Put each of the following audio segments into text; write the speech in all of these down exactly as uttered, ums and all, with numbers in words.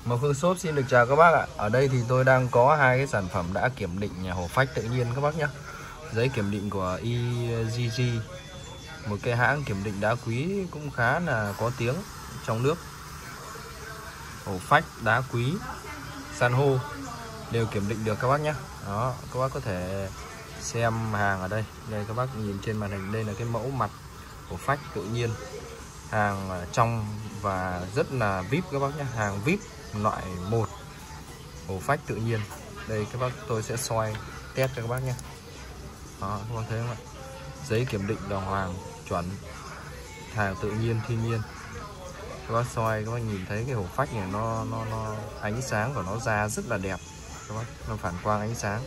Mộc Hương Shop xin được chào các bác ạ. Ở đây thì tôi đang có hai cái sản phẩm đã kiểm định nhà hổ phách tự nhiên các bác nhé. Giấy kiểm định của e giê giê, một cái hãng kiểm định đá quý cũng khá là có tiếng trong nước. Hổ phách, đá quý, san hô đều kiểm định được các bác nhé. Đó, các bác có thể xem hàng ở đây. Đây các bác nhìn trên màn hình, đây là cái mẫu mặt hổ phách tự nhiên. Hàng trong và rất là vê i pê các bác nhé, hàng vê i pê loại một, hổ phách tự nhiên. Đây các bác, tôi sẽ soi test cho các bác nhé. Đó, các bác thấy không ạ? Giấy kiểm định đàng hoàng, chuẩn, hàng tự nhiên, thiên nhiên. Các bác soi, các bác nhìn thấy cái hổ phách này nó nó nó ánh sáng của nó ra rất là đẹp các bác, nó phản quang ánh sáng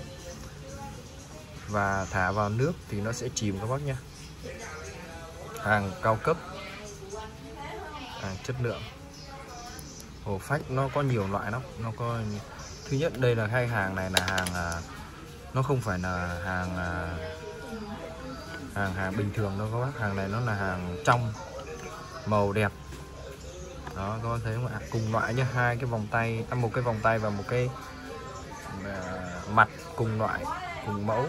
và thả vào nước thì nó sẽ chìm các bác nhé. Hàng cao cấp, hàng chất lượng. Hổ phách nó có nhiều loại lắm, nó có thứ nhất đây là hai hàng này là hàng à, nó không phải là hàng à, hàng hàng bình thường đâu các bác, hàng này nó là hàng trong, màu đẹp. Đó các bác thấy không ạ? Cùng loại nhé, hai cái vòng tay, à, một cái vòng tay và một cái à, mặt cùng loại, cùng mẫu.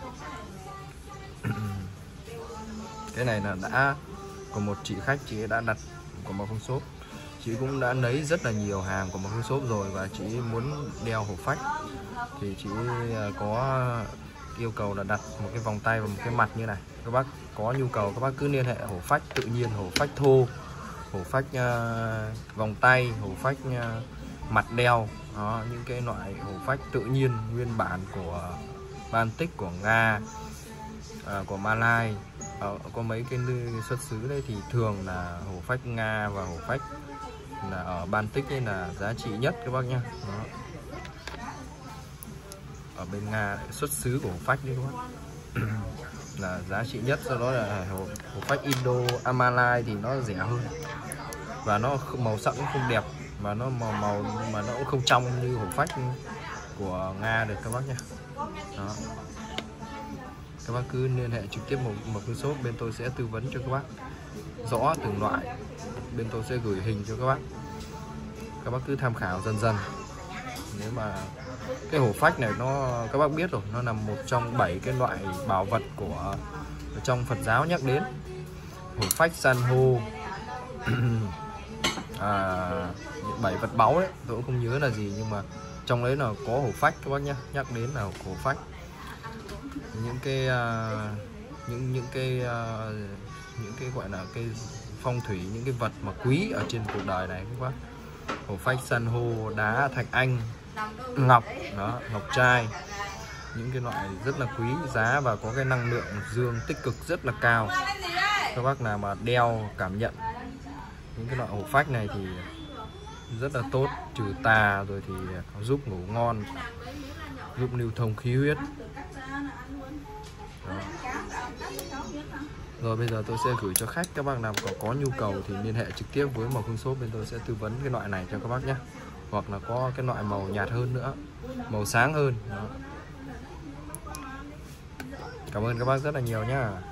Cái này là đã có một chị khách, chị đã đặt của Mộc Hương Shop. Chị cũng đã lấy rất là nhiều hàng của Mộc Hương Shop rồi và chị muốn đeo hổ phách thì chị có yêu cầu là đặt một cái vòng tay và một cái mặt như này. Các bác có nhu cầu các bác cứ liên hệ hổ phách tự nhiên, hổ phách thô, hổ phách uh, vòng tay, hổ phách uh, mặt đeo. Đó, những cái loại hổ phách tự nhiên nguyên bản của Baltic, của Nga, uh, của Malai. Ờ, có mấy cái xuất xứ đây thì thường là hổ phách Nga và hổ phách là ở Baltic ấy là giá trị nhất các bác nhá. Đó. Ở bên Nga xuất xứ của hổ phách đấy các bác là giá trị nhất, sau đó là hổ, hổ phách Indo Amalai thì nó rẻ hơn và nó màu sắc cũng không đẹp và nó màu màu mà nó cũng không trong như hổ phách của Nga được các bác nhá. Đó. Các bác cứ liên hệ trực tiếp một Mộc Hương Shop, bên tôi sẽ tư vấn cho các bác rõ từng loại, bên tôi sẽ gửi hình cho các bác, các bác cứ tham khảo dần dần. Nếu mà cái hổ phách này nó các bác biết rồi, nó là một trong bảy cái loại bảo vật của trong Phật giáo nhắc đến. Hổ phách, san hô, à, bảy vật báu đấy, tôi cũng không nhớ là gì nhưng mà trong đấy là có hổ phách các bác nhé, nhắc đến là hổ phách. Những cái uh, những những cái uh, những cái gọi là cái phong thủy, những cái vật mà quý ở trên cuộc đời này các bác. Hổ phách, san hô, đá thạch anh, ngọc, đó, ngọc trai, những cái loại rất là quý giá và có cái năng lượng dương tích cực rất là cao. Các bác nào mà đeo cảm nhận những cái loại hổ phách này thì rất là tốt, trừ tà rồi thì giúp ngủ ngon, giúp lưu thông khí huyết. Đó. Rồi bây giờ tôi sẽ gửi cho khách, các bác nào có, có nhu cầu thì liên hệ trực tiếp với Mộc Hương Shop, bên tôi sẽ tư vấn cái loại này cho các bác nhé. Hoặc là có cái loại màu nhạt hơn nữa, màu sáng hơn. Đó. Cảm ơn các bác rất là nhiều nhá.